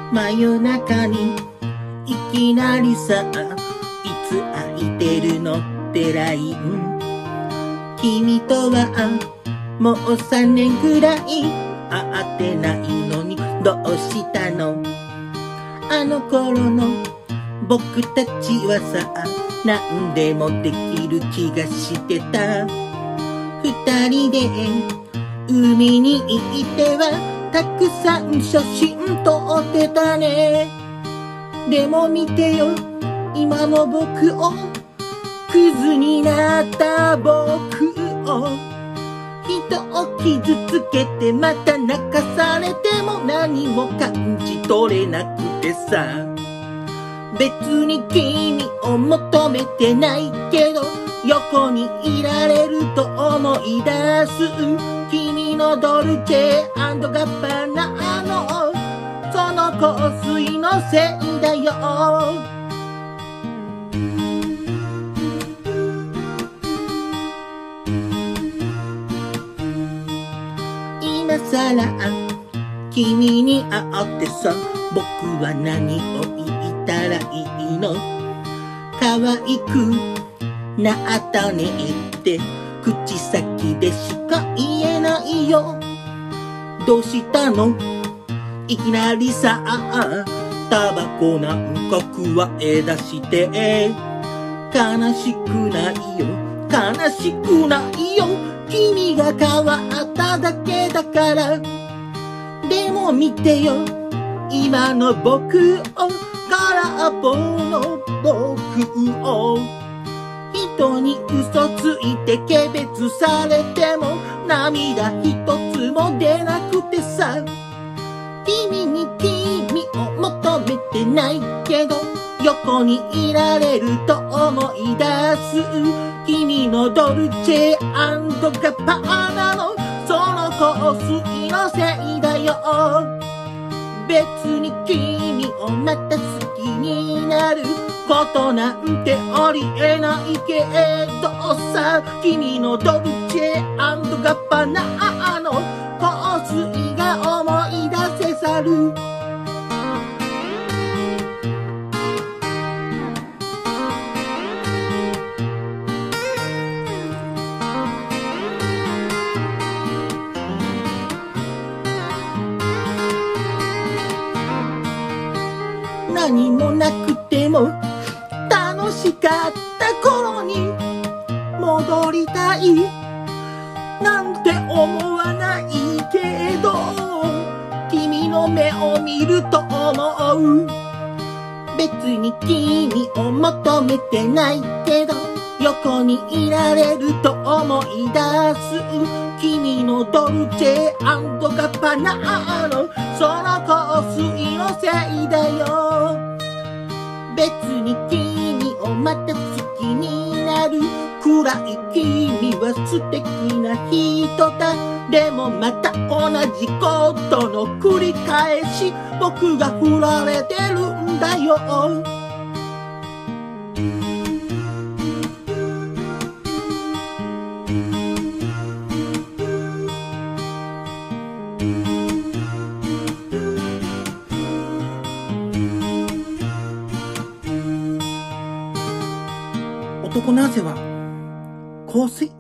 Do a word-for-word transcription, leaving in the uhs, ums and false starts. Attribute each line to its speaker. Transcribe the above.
Speaker 1: 真夜中にいきなりさ、いつ空いてるのってライン。君とはもうさんねんくらい会ってないのにどうしたの。あの頃の僕たちはさ、何でもできる気がしてた。二人で海に行ってはたくさん写真撮ってたね。でも見てよ今の僕を、クズになった僕を。人を傷つけてまた泣かされても何も感じ取れなくてさ。別に君を求めてないけど横にいられると思い出す。君のドルチェ&ガッパーナのその香水のせいだよ。今さら君に会ってさ、僕は何を言ったらいいの。可愛くなったねって口先でしか言えないよ。どうしたのいきなりさ、タバコなんか加え出して。悲しくないよ悲しくないよ、君が変わっただけだから。でも見てよ今の僕を、空っぽの僕を。人に嘘ついて軽蔑されても涙一つも出なくてさ。君に君を求めてないけど横にいられると思い出す。君のドルチェ&ガッパーナのその香水のせいだよ。別に君をまた好きになることなんてありえないけどさ。君のドルチェ&ガッパーナの香水が思い出せ去る。何もなくても楽しかった頃に戻りたいなんて思わないけど、君の目を見ると思う。別に君を求めてないけど横にいられると思い出す。君のドルチェ&ガッパーナのその香水のせいだよ。別に君をまた好きになるくらい君は素敵な人だ。でもまた同じことの繰り返し、僕が振られてるんだよ。男の汗は香水。